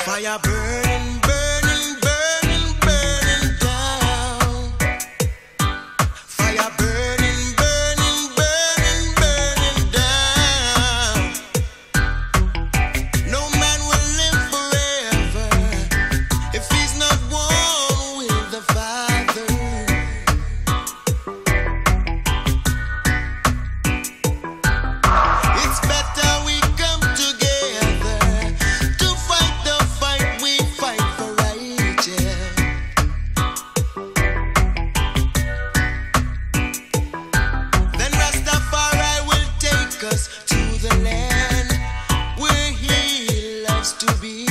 Fire burning, burning, burning, burning down. Fire burning, burning, burning, burning down. No man will live forever if he's not one with the Father. It's better we come together to fight the fight we fight for righteous. Then Rastafari will take us to the land where he loves to be.